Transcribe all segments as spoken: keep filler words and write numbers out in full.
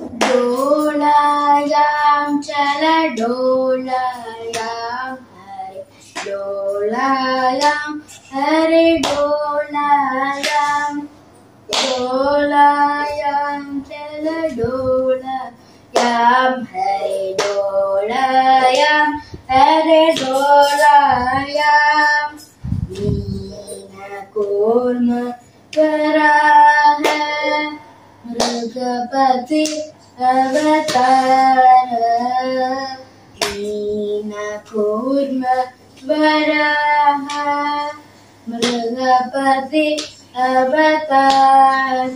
डोलायां चल डोलायां हरे डोलायां हरे डोलायां डोलायां चल डोलायां हरे डोलायां हरे डोलायां मीनकूर्म वराह मृगपति अवतार मीनकूर्म वराह मृगपति अवतार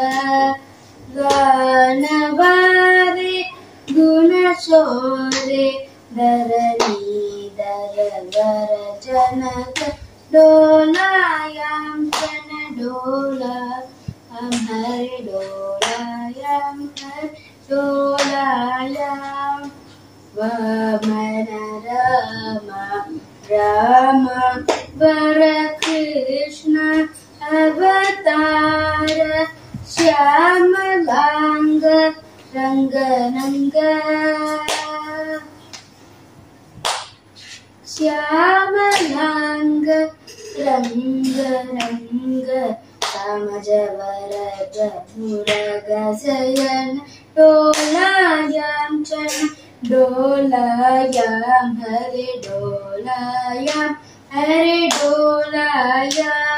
गानवारे गुणशौरे धरणीधर वर जनक डोलायां चन डोलायां हरे डोलायां हरे डोलायां वामन राम राम वर कृष्ण अवतार श्यामलांग रंगनंग श्यामलांग रंग रंग कामजवरज मुरगसयन डोलायां चन डोलायां हरे डोलायां हरे डोलायां